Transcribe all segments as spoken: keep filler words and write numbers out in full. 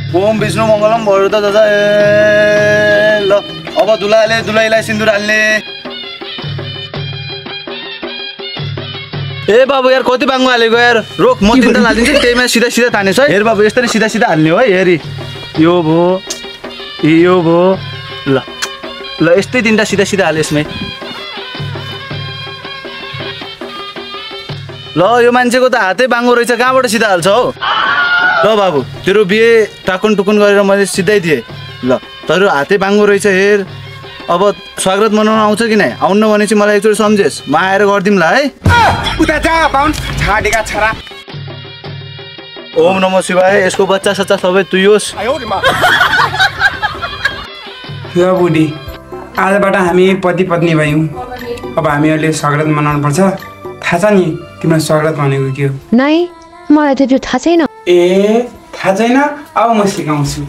ओम विष्णु मङ्गलम भरत दादा ए ल अब दुलाले दुलाईलाई सिन्दुर हाल्ने ए बाबु यार कति बाङ्गो हालेको यार रोक म तिनटा हालिदिन्छु त्यहीमा सिधा सिधा तानेछ है हेर बाबु यस्तरी सिधा सिधा हाल्ने हो है हेरी यो भो यो भो ल ल यस्तै तिनटा सिधा सिधा हाल यसमै ल यो मान्छेको त हातै बाङ्गो रहेछ कहाँबाट सिधा हाल्छ हौ ल बाबु तेरो बिहे टाकुन टुकुन गरेर मैले सिधै दिएँ ल तर हातै बाङ्गो रहेछ हेर अब स्वागत मनाउन आउँछ कि नै आउन्न भने चाहिँ मलाई एकचोटि सम्झेस् म आएर गरिदिउँला है उता जा पाउन छाडेका छरा ओम नमो शिवाय यसको बच्चा सच्चा सबै तुयोस् ल बुढी आजबाट हामी पति पत्नी भयौँ अब हामीहरूले स्वागत मनाउनु पर्छ थाहा छ नि तिम्रो स्वागत भनेको के हो नै मलाई त त्यो थाहा छैन ए थाहा छैन अब म सिकाउँछु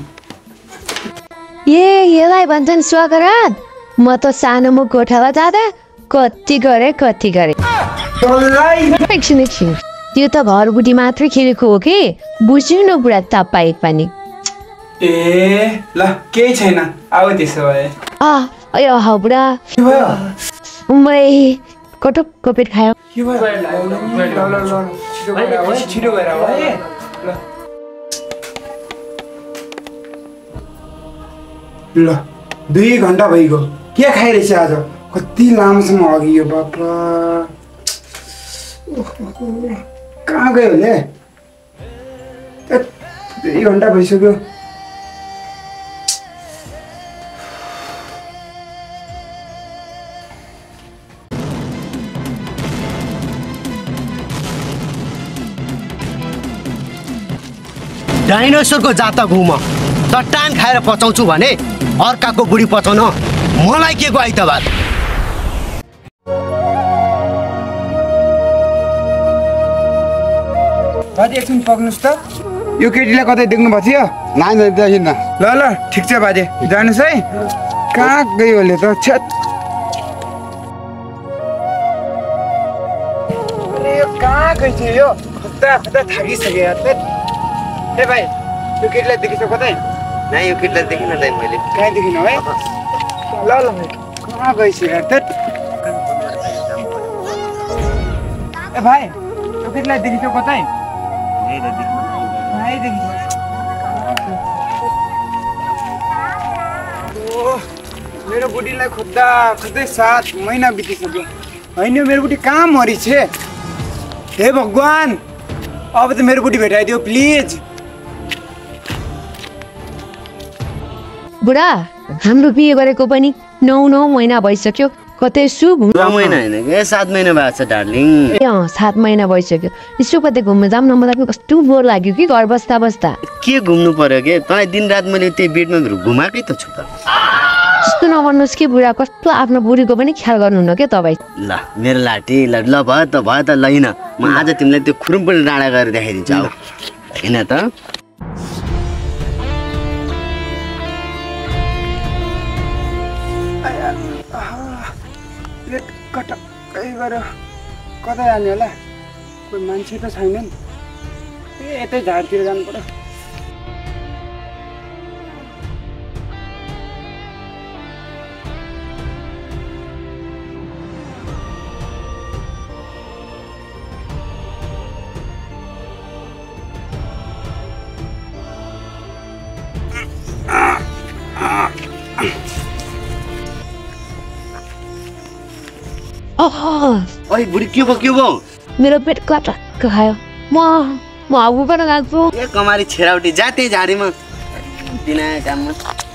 ए यसलाई भन्छन् स्वागत म त सानोमा कोठामा जाँदा कति गरे कति गरे एकछिन एकछिन त्यो त घरबुटी मात्रै खेलेको हो कि बुझ्नु बुढा तपाईँ पनि ए ल केही छैन अब त्यसो भए अयो ह बुढा मै कटक पेट खायो छिटो गएर ल दुई घन्टा भइगयो के खाइरहेछ आज कति लामोसम्म अघि यो बापा कहाँ गयो भने दुई घन्टा भइसक्यो डाइनोसरको जात घुम चट्टान खाएर पचाउँछु भने अर्काको बुढी पचाउन मलाई के को आइतबार बाजे एकछिन पक्नुस् त यो केटीलाई कतै देख्नु भएको थियो नाइ देखिन्न ल ल ठिक छ बाजे जानुस् है कहाँ गयो होला त छ्याट यो कहाँ गयो थियो यो खुट्टा खुट्टा थाकिसक्यो यार ए भाइ यो केटीलाई देखिसक्यो कतै नाइ यो केटीलाई देखिन दाइ मैले कहाँ देखिनौ है ल ल कहाँ गइछ यार त ए भाइ यो केटीलाई देखिसक्यो कतै भाइ देखिसक्यो मेरो बुढीलाई खोज्दा खोज्दै सात महिना बितिसक्यो होइन मेरो बुढी कहाँ मरी छे हे भगवान अब त मेरो बुढी भेटाइदियो प्लिज बुढा हाम्रो बिहे गरेको पनि नौ नौ महिना भइसक्यो कतै शुभ नौ महिना हैन के सात महिना भएको छ डार्लिङ ए अँ सात महिना भइसक्यो यसो कतै घुम्न जाम न मलाई कस्तो बोर लाग्यो कि घर बस्दा बस्दा के घुम्नु पर्यो के तँलाई दिन रात मैले त्यही बेडमा घुमाकै त छु त त्यस्तो नभन्नुहोस् कि बुढा कस्तो आफ्नो बुढीको पनि ख्याल गर्नुहुन्न के तपाईँ ल मेरो लाठी ल ल भयो त भयो त लैन म आज तिमीलाई त्यो खुरुम पनि डाँडा गरेर देखाइदिन्छु आऊ हैन त कता कहीँ गएर कतै जाने होला कोही मान्छे त छैनन् ए यतै झारतिर जानु पर्यो ओइ बुढी के भयो के भयो मेरो पेट कटक्क खायो म म हाउ पनि लाग्छु ए कमारी छेराउटी जाते झाडीमा दिना काममा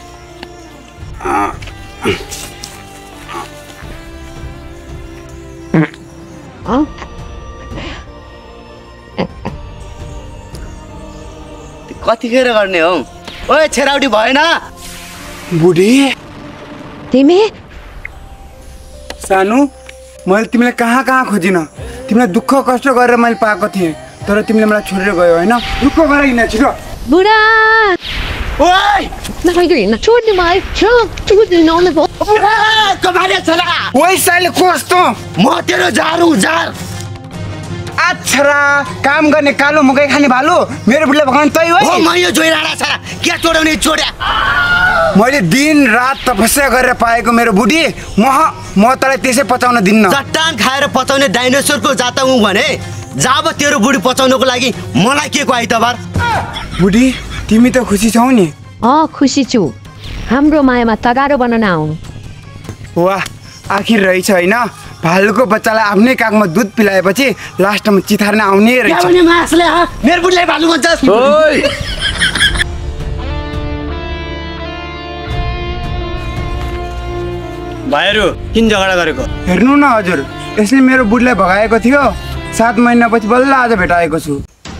कतिखेर गर्ने हौ ओए छेराउटी भएन बुढी तिमी सानो मैले तिमीलाई कहाँ कहाँ खोजिन तिमीलाई दुःख कष्ट गरेर मैले पाएको थिएँ तर तिमीले मलाई छोडेर गयो होइन दुःख गर किन छिटो बुढा ओइ नखाइदिन छोड्नु मलाई छोड्नु आउनु पो कमारे चला ओइ साले कस्तो म तेरो झारू झार आछरा काम गर्ने कालो मकै खाने भालु मेरो बुढीलाई भगाउन तै हो ओ म यो जोइ राडा छरा के चोडाउने चोड्या मैले दिन रात तपस्या गरेर पाएको मेरो बुढी म म तँलाई त्यसै पचाउन दिन्न चट्टान खाएर पचाउने डाइनोसरको जात हुँ भने जाब तेरो बुढी पचाउनको लागि मलाई के को आइतबार बुढी तिमी त खुसी छौ नि अँ खुसी छु हाम्रो मायामा तगारो बनाउन आउनु वाह आखिर रहेछ होइन भालुको बच्चालाई आफ्नै काखमा दुध पिलाएपछि लास्टमा चिथार्न आउने रहेछ मेरो बुढीलाई भालु भन्छ भाइहरू किन झगडा गरेको हेर्नु न हजुर यसले मेरो बुढीलाई भगाएको थियो सात महिनापछि बल्ल आज भेटाएको छु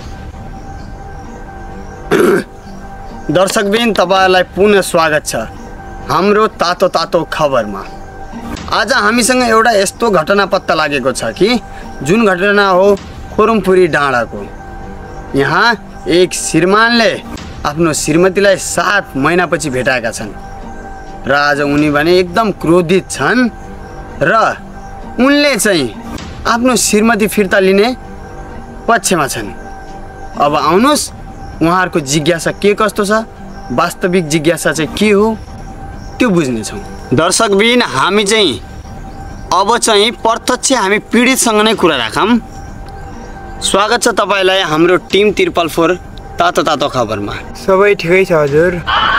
दर्शकबिन तपाईहरुलाई पुनः स्वागत छ हाम्रो तातो तातो खबरमा आज हामीसँग एउटा यस्तो घटना पत्ता लागेको छ कि जुन घटना हो खोरुङपुरी डाँडाको यहाँ एक श्रीमानले आफ्नो श्रीमतीलाई सात महिनापछि भेटाएका छन् र आज उनी भने एकदम क्रोधित छन् र उनले चाहिँ आफ्नो श्रीमती फिर्ता लिने पक्षमा छन् अब आउनुस् उहाँहरुको जिज्ञासा के कस्तो छ वास्तविक जिज्ञासा चाहिँ के हो त्यो बुझ्नेछौँ दर्शकबिन हामी चाहिँ अब चाहिँ प्रत्यक्ष हामी पीडितसँग नै कुरा राखौँ स्वागत छ तपाईलाई हाम्रो टिम त्रिपल फोर तातो तातो खबरमा सबै ठिकै छ हजुर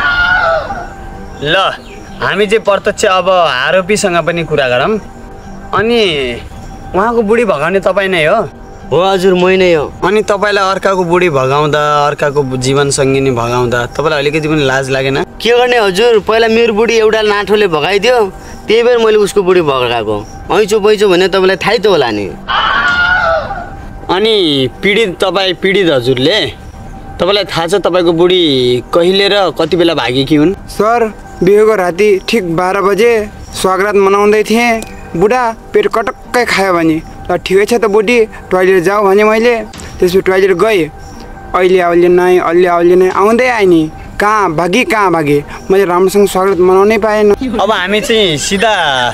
ल हामी चाहिँ प्रत्यक्ष अब आरोपीसँग पनि कुरा गरौँ अनि उहाँको बुढी भगाउने तपाईँ नै हो हो हजुर मै नै हो अनि तपाईलाई अर्काको बुढी भगाउँदा अर्काको जीवन सङ्गिनी भगाउँदा तपाईलाई अलिकति पनि लाज लागेन के गर्ने हजुर पहिला मेरो बुढी एउटा नाठोले भगाइदियो त्यही भएर मैले उसको बुढी भगाएको ऐचो पैचो भने तपाईँलाई थाहै त होला नि अनि पीडित तपाईँ पीडित हजुरले तपाईँलाई थाहा छ तपाईँको बुढी कहिले र कति बेला भागेकी हुन् सर बिहेको राति ठिक बाह्र बजे स्वागत मनाउँदै थिएँ बुढा पेट कटक्कै खायो भने ल ठिकै छ त बुढी टोइलेट जाऊ भने मैले त्यसपछि टोइलेट गएँ अहिले आउले नै अहिले आउले नै आउँदै आएँ नि कहाँ भागी कहाँ भागे मैले राम्रोसँग स्वागत मनाउनै पाएन अब हामी चाहिँ सिधा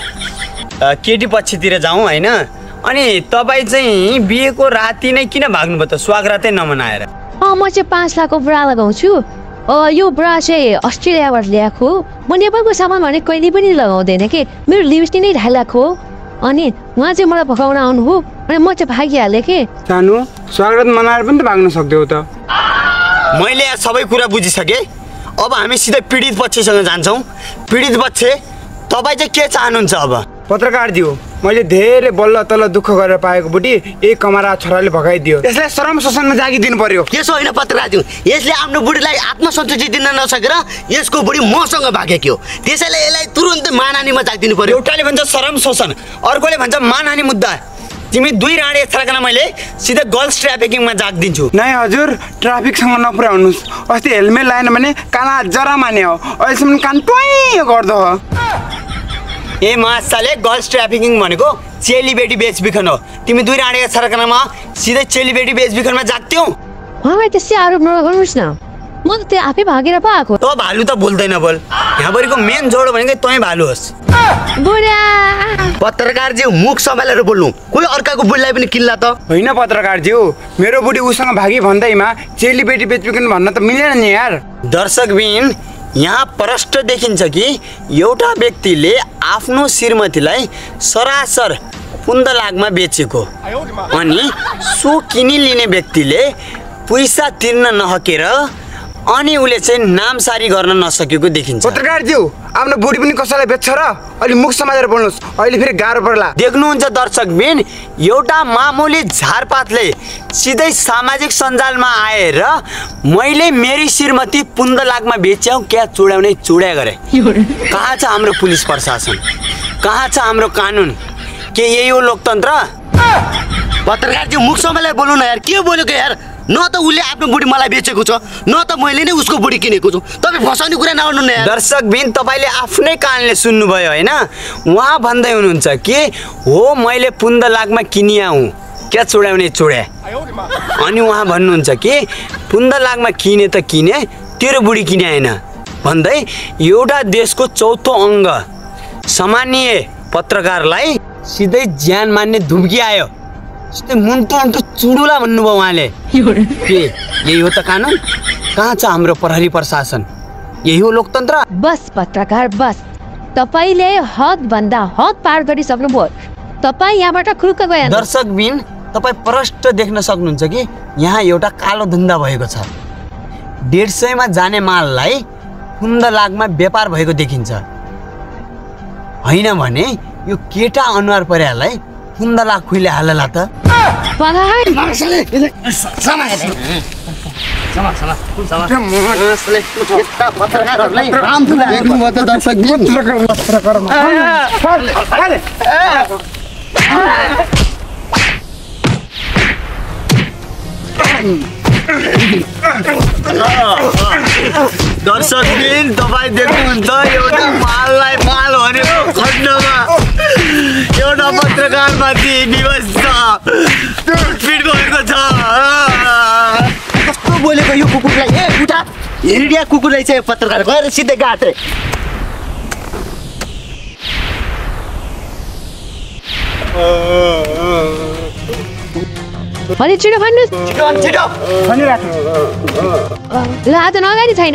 केटी पक्षतिर जाउँ होइन अनि तपाईँ चाहिँ बिहेको राति नै किन भाग्नुभयो त स्वागतै नमनाएर अँ म चाहिँ पाँच लाखको ब्रा लगाउँछु यो ब्रा चाहिँ अस्ट्रेलियाबाट ल्याएको म नेपालको सामान भने कहिले पनि लगाउँदैन कि मेरो लिपस्टिक नै ढाई लाख हो अनि उहाँ चाहिँ मलाई भगाउन आउनु हो अनि म चाहिँ भागिहालेँ कि सानो स्वागत मनाएर पनि त भाग्न सक्थ्यौ त मैले यहाँ सबै कुरा बुझिसकेँ अब हामी सिधै पीडित पक्षसँग जान्छौँ पीडित पक्ष तपाईँ चाहिँ के चाहनुहुन्छ अब पत्रकारज्यू मैले धेरै बल्ल तल्ल दुःख गरेर पाएको बुढी एक कमरा छोराले भगाइदियो यसलाई श्रम शोषणमा जागिदिनु पर्यो यसो होइन पत्रकारज्यू यसले आफ्नो बुढीलाई आत्मसन्तुष्टि दिन नसकेर यसको बुढी मसँग भागेको हो त्यसैले यसलाई तुरुन्तै मानहानिमा जागिदिनु पर्यो एउटाले भन्छ श्रम शोषण अर्कोले भन्छ मानहानि मुद्दा तिमी दुई राडे छर्कन मैले सिधै गर्ल्स ट्राफिकिङमा जागिदिन्छु नै हजुर ट्राफिकसँग नपुर्याउनुहोस् अस्ति हेलमेट लाएन भने काना जरा माने हो अहिलेसम्म कान टोइ गर्दो हो ए मासाले गर्ल्स ट्राफिकिङ भनेको चेलीबेटी बेचबिखन हो तिमी दुई राडे छर्कनमा सिधै चेलीबेटी बेचबिखनमा जाग्थ्यौ उहाँलाई त्यसै आरोप नगर्नुहोस् न म त त्यो आफै भागेर पो आएको त भालु त बोल्दैन बोल यहाँभरिको मेन जोड भनेकै तँ भालु होस् बुढा पत्रकारज्यू मुख सम्हालेर बोल्नु कोही अर्काको बुढीलाई पनि किल्ला त होइन पत्रकारज्यू मेरो बुढी उसँग भागी भन्दैमा चेलीबेटी बेचबिखन भन्न त मिलेन नि यार दर्शकबिन यहाँ प्रष्ट देखिन्छ कि एउटा व्यक्तिले आफ्नो श्रीमतीलाई सरासर पुन्द लाखमा बेचेको अनि सो किनिलिने व्यक्तिले पैसा तिर्न नहकेर अनि उसले चाहिँ नामसारी गर्न नसकेको देखिन्छ पत्रकारज्यू आफ्नो बुढी पनि कसैलाई बेच्छ र अलि मुख समातेर बोल्नुहोस् अहिले फेरि गाह्रो पर्ला देख्नुहुन्छ दर्शकबिन एउटा मामुली झारपातले सिधै सामाजिक सञ्जालमा आएर मैले मेरी श्रीमती पुन्द लाखमा बेच्याउ क्या चुडाउने चुड्या गरे कहाँ छ हाम्रो पुलिस प्रशासन कहाँ छ हाम्रो कानुन के यही हो लोकतन्त्र पत्रकारज्यू मुख सम्हालेर बोल्नु न यार के बोलेको यार न त उसले आफ्नो बुढी मलाई बेचेको छ न त मैले नै उसको बुढी किनेको छु तपाईँ फसाउने कुरा नगर्नु न यार दर्शकबिन तपाईँले आफ्नै कानले सुन्नुभयो होइन उहाँ भन्दै हुनुहुन्छ कि हो मैले पुन्द लाखमा किनिया हुँ क्या चुडाउने चुड्या अनि उहाँ भन्नुहुन्छ कि पुन्द लाखमा किने त किने तेरो बुढी किने होइन भन्दै एउटा देशको चौथो अङ्ग सामान्य पत्रकारलाई सिधै ज्यान मान्ने धुम्की आयो यस्तै मुन्टु मुन्टु चुडुला भन्नुभयो उहाँले के यही हो त कानुन? कहाँ छ हाम्रो प्रहरी प्रशासन? यही हो लोकतन्त्र? बस पत्रकार बस, तपाईँले हद भन्दा हद पार गरिसक्नुभयो। तपाईँ यहाँबाट खुरुक्क गए। दर्शकबिन, तपाईँ प्रष्ट देख्न सक्नुहुन्छ कि यहाँ एउटा कालो धन्दा भएको छ। डेढ सयमा जाने माललाई कुन्द लाखमा व्यापार भएको देखिन्छ। होइन भने यो केटा अनुहार पर्यालाई कुन्द लाख खुइले हालला त। दर्शकबिन, तपाईँ देख्नुहुन्छ एउटा माललाई माल भनेको खण्डमा एउटा पत्रकारमाथि विवश छ, पिट भएको छ। कस्तो बोलेको यो कुकुरलाई? ए उठा, हिँडिया कुकुरलाई चाहिँ पत्रकार गएर सिधै गाटे। अनि छिटो भन्नुहोस्। छिटो छिटो भनिराख्नु। ल आज नगानी छैन।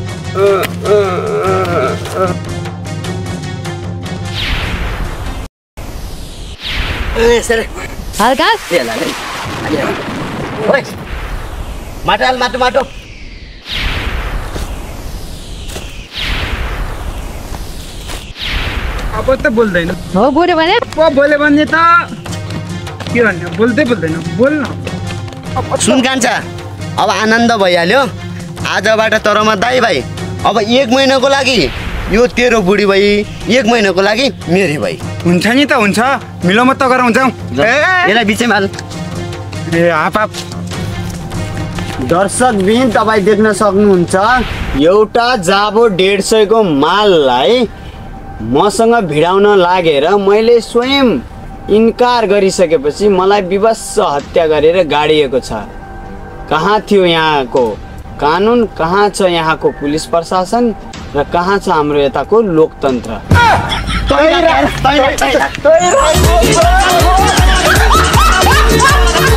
ए सर हल्का ए ल ओइ माटो हाल, माटो माटो। अब त बोल्दैन। हो बोल्यो भने अब बोल्यो भने त के भन्ने, बोल्दै बोल्दैन, बोल्न। सुन कान्छा, अब आनन्द भइहाल्यो आजबाट। तरमा दाइ भाइ, अब एक महिनाको लागि यो तेरो बुढी भाइ, एक महिनाको लागि मेरी भाइ। हुन्छ नि त हुन्छ, मिलोमत त गरौँ जाउँ। यसलाई बिचैमा हाल। ए हाप हाप। दर्शकबिन, तपाईँ देख्न सक्नुहुन्छ एउटा जाबो डेढ सयको माललाई मसँग भिडाउन लागेर मैले स्वयं इन्कार गरिसकेपछि मलाई विवश हत्या गरेर गाडिएको छ। कहाँ थियो यहाँको कानुन? कहाँ छ यहाँको पुलिस प्रशासन? र कहाँ छ हाम्रो यताको लोकतन्त्र? तै